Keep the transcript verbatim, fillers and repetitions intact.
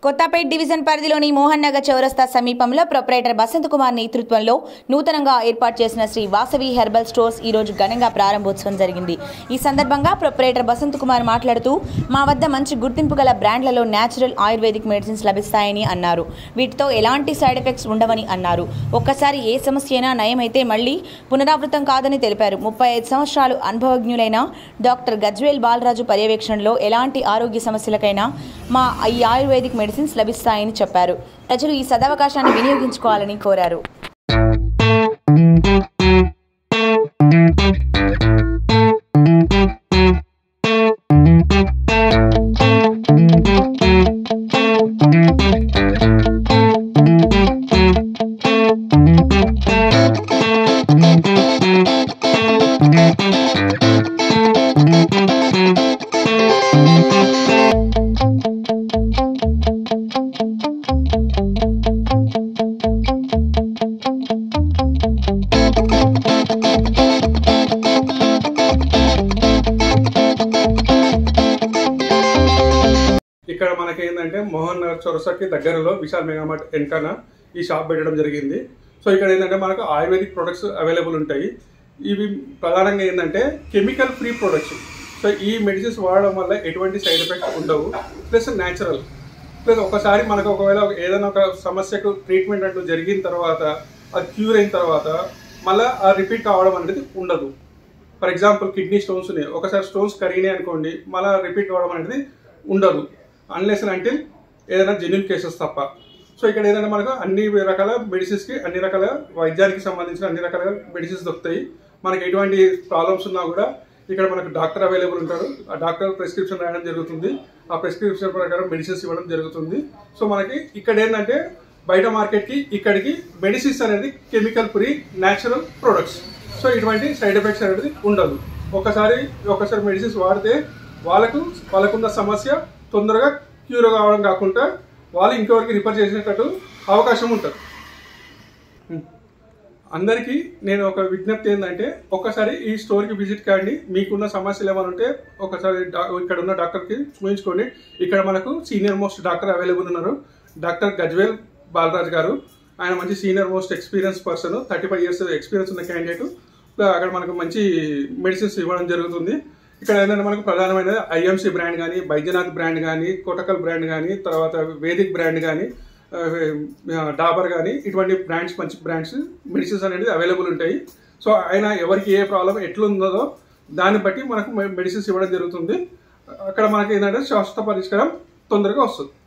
Kothapet division పరిధిలోని మోహన్ నగర్ చౌరస్తా సమీపంలో ప్రొపరేటర్ బసంత్ కుమార్ నేతృత్వంలో నూతనంగా ఏర్పాటు చేసిన శ్రీ వాసవి హెర్బల్ స్టోర్స్ ఈ రోజు ఘనంగా ప్రారంభోత్సవం జరిగింది. ఈ సందర్భంగా ప్రొపరేటర్ బసంత్ కుమార్ మాట్లాడుతూ మా వద్ద మంచి గుర్తింపు గల బ్రాండ్లలో న్యాచురల్ ఆయుర్వేదిక్ మెడిసిన్స్ లభిస్తాయని అన్నారు. వీటితో ఎలాంటి సైడ్ ఎఫెక్ట్స్ ఉండవని అన్నారు. ఒక్కసారి ఏ సమస్య అయినా నయమైతే మళ్లీ పునరావృతం కాదని తెలిపారు. ముప్పై ఐదు సంవత్సరాలు అనుభవజ్ఞులైన డాక్టర్ గజ్వేల్ బాలరాజు పర్యవేక్షణలో ఎలాంటి ఆరోగ్య సమస్యలకైనా మా ఈ ఆయుర్వేదిక్ మెడిసిన్స్ లభిస్తాయని చెప్పారు. ప్రజలు ఈ సదవకాశాన్ని వినియోగించుకోవాలని కోరారు. ఇక్కడ మనకి ఏంటంటే మోహన్ నగర్ చౌరస్తాకి దగ్గరలో విశాల్ మెగామార్ట్ వెనకాల ఈ షాప్ పెట్టడం జరిగింది. సో ఇక్కడ ఏంటంటే మనకు ఆయుర్వేదిక్ ప్రొడక్ట్స్ అవైలబుల్ ఉంటాయి. ఇవి ప్రధానంగా ఏంటంటే కెమికల్ ఫ్రీ ప్రొడక్ట్స్. సో ఈ మెడిసిన్స్ వాడడం వల్ల ఎటువంటి సైడ్ ఎఫెక్ట్స్ ఉండవు, ప్లస్ న్యాచురల్. ప్లస్ ఒకసారి మనకు ఒకవేళ ఏదైనా ఒక సమస్యకు ట్రీట్మెంట్ అంటూ జరిగిన తర్వాత అది క్యూర్ అయిన తర్వాత మళ్ళీ ఆ రిపీట్ కావడం అనేది ఉండదు. ఫర్ ఎగ్జాంపుల్ కిడ్నీ స్టోన్స్ ఉన్నాయి, ఒకసారి స్టోన్స్ కరిగినాయి అనుకోండి, మళ్ళీ రిపీట్ కావడం అనేది ఉండదు అన్లెస్ అంటే ఏదైనా జెన్యూన్ కేసెస్ తప్ప. సో ఇక్కడ ఏంటంటే మనకు అన్ని రకాల మెడిసిన్స్కి అన్ని రకాల వైద్యానికి సంబంధించిన అన్ని రకాల మెడిసిన్స్ దొరుకుతాయి. మనకి ఎటువంటి ప్రాబ్లమ్స్ ఉన్నా కూడా ఇక్కడ మనకు డాక్టర్ అవైలబుల్ ఉంటారు. ఆ డాక్టర్ ప్రిస్క్రిప్షన్ రాయడం జరుగుతుంది. ఆ ప్రిస్క్రిప్షన్ ప్రకారం మెడిసిన్స్ ఇవ్వడం జరుగుతుంది. సో మనకి ఇక్కడ ఏంటంటే బయట మార్కెట్కి ఇక్కడికి మెడిసిన్స్ అనేది chemical free natural products. So ఇటువంటి సైడ్ ఎఫెక్ట్స్ అనేది ఉండదు. ఒకసారి ఒకసారి మెడిసిన్స్ వాడితే వాళ్ళకు వాళ్ళకున్న సమస్య తొందరగా క్యూర్ కావడం కాకుండా వాళ్ళు ఇంకెవరికి రిఫర్ చేసేటట్టు అవకాశం ఉంటుంది. అందరికీ నేను ఒక విజ్ఞప్తి ఏంటంటే ఒక్కసారి ఈ స్టోర్కి విజిట్ కాండి. మీకున్న సమస్యలు ఏమైనా ఉంటే ఒకసారి ఇక్కడ ఉన్న డాక్టర్కి చూపించుకోండి. ఇక్కడ మనకు సీనియర్ మోస్ట్ డాక్టర్ అవైలబుల్ ఉన్నారు, డాక్టర్ గజ్వేల్ బాలరాజ్ గారు. ఆయన మంచి senior most experience person, thirty five years experience ఉన్న క్యాండిడేట్. అక్కడ మనకు మంచి మెడిసిన్స్ ఇవ్వడం జరుగుతుంది. ఇక్కడ ఏంటంటే మనకు ప్రధానమైన ఐఎంసీ బ్రాండ్ కానీ, బైద్యనాథ్ బ్రాండ్ కానీ, కోటకల్ బ్రాండ్ కానీ, తర్వాత వేదిక్ బ్రాండ్ కానీ, డాబర్ కానీ, ఇటువంటి బ్రాండ్స్ మంచి బ్రాండ్స్ మెడిసిన్స్ అనేది అవైలబుల్ ఉంటాయి. సో ఆయన ఎవరికి ఏ ప్రాబ్లం ఎట్లుందో దాన్ని బట్టి మనకు మెడిసిన్స్ ఇవ్వడం జరుగుతుంది. అక్కడ మనకి ఏంటంటే శాశ్వత పరిష్కారం తొందరగా వస్తుంది.